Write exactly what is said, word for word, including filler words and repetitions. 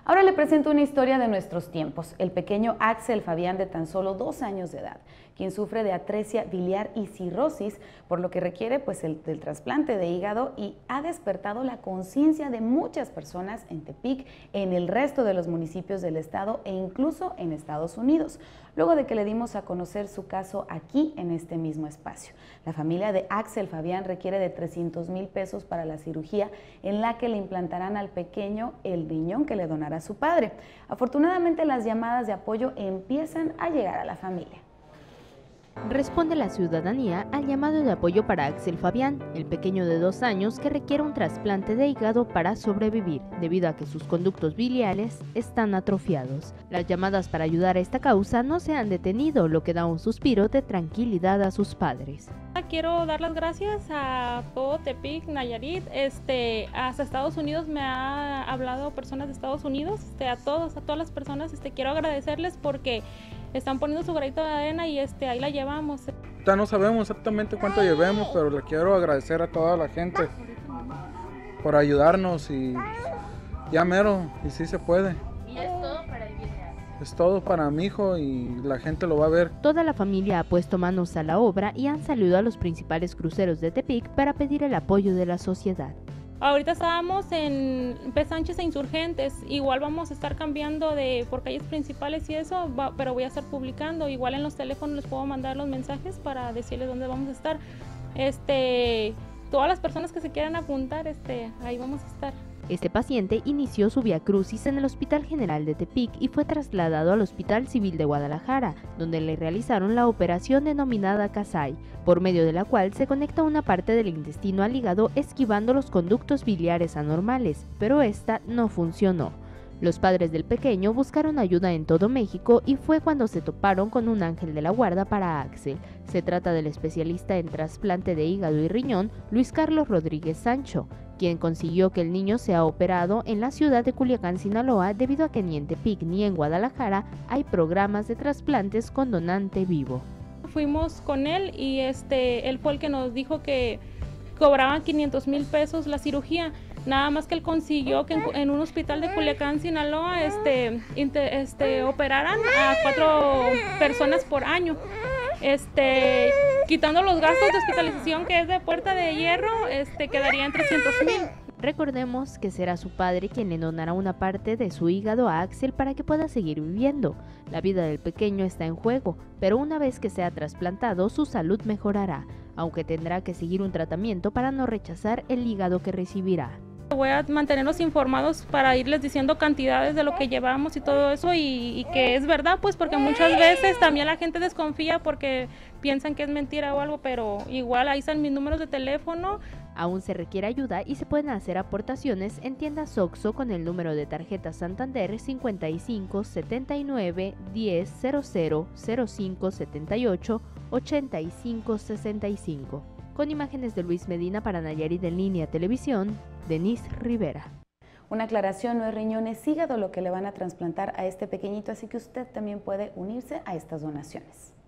Ahora le presento una historia de nuestros tiempos. El pequeño Axel Fabián, de tan solo dos años de edad, quien sufre de atresia biliar y cirrosis, por lo que requiere pues el, el trasplante de hígado, y ha despertado la conciencia de muchas personas en Tepic, en el resto de los municipios del estado e incluso en Estados Unidos, luego de que le dimos a conocer su caso aquí en este mismo espacio. La familia de Axel Fabián requiere de trescientos mil pesos para la cirugía en la que le implantarán al pequeño el riñón que le donará a su padre. Afortunadamente, las llamadas de apoyo empiezan a llegar a la familia. Responde la ciudadanía al llamado de apoyo para Axel Fabián, el pequeño de dos años que requiere un trasplante de hígado para sobrevivir, debido a que sus conductos biliares están atrofiados. Las llamadas para ayudar a esta causa no se han detenido, lo que da un suspiro de tranquilidad a sus padres. Quiero dar las gracias a todo Tepic, Nayarit, este, hasta Estados Unidos me ha hablado personas de Estados Unidos, este, a todos, a todas las personas, este, quiero agradecerles porque están poniendo su granito de arena y este, ahí la llevamos. Ya no sabemos exactamente cuánto llevemos, pero le quiero agradecer a toda la gente por ayudarnos y ya mero, y sí se puede. Y es todo para el bien de Axel. Es todo para mi hijo y la gente lo va a ver. Toda la familia ha puesto manos a la obra y han salido a los principales cruceros de Tepic para pedir el apoyo de la sociedad. Ahorita estábamos en P. Sánchez e Insurgentes, igual vamos a estar cambiando de por calles principales y eso, va, pero voy a estar publicando, igual en los teléfonos les puedo mandar los mensajes para decirles dónde vamos a estar. Este, todas las personas que se quieran apuntar, este, ahí vamos a estar. Este paciente inició su viacrucis en el Hospital General de Tepic y fue trasladado al Hospital Civil de Guadalajara, donde le realizaron la operación denominada Kasai, por medio de la cual se conecta una parte del intestino al hígado esquivando los conductos biliares anormales, pero esta no funcionó. Los padres del pequeño buscaron ayuda en todo México y fue cuando se toparon con un ángel de la guarda para Axel. Se trata del especialista en trasplante de hígado y riñón, Luis Carlos Rodríguez Sancho, quien consiguió que el niño sea operado en la ciudad de Culiacán, Sinaloa, debido a que ni en Tepic ni en Guadalajara hay programas de trasplantes con donante vivo. Fuimos con él y este, él fue el que nos dijo que cobraban quinientos mil pesos la cirugía. Nada más que él consiguió que en, en un hospital de Culiacán, Sinaloa, este, inter, este, operaran a cuatro personas por año. Este, quitando los gastos de hospitalización, que es de Puerta de Hierro, este, quedaría en trescientos mil. Recordemos que será su padre quien le donará una parte de su hígado a Axel para que pueda seguir viviendo. La vida del pequeño está en juego, pero una vez que sea trasplantado, su salud mejorará, aunque tendrá que seguir un tratamiento para no rechazar el hígado que recibirá. Voy a mantenerlos informados para irles diciendo cantidades de lo que llevamos y todo eso, y, y que es verdad, pues porque muchas veces también la gente desconfía porque piensan que es mentira o algo, pero igual ahí están mis números de teléfono. Aún se requiere ayuda y se pueden hacer aportaciones en tiendas OXXO con el número de tarjeta Santander cincuenta y cinco, setenta y nueve, diez, cero cero, cero cinco, setenta y ocho, ochenta y cinco, sesenta y cinco. Con imágenes de Luis Medina para Nayarit en Línea Televisión, Denise Rivera. Una aclaración, no es riñón, es hígado lo que le van a trasplantar a este pequeñito, así que usted también puede unirse a estas donaciones.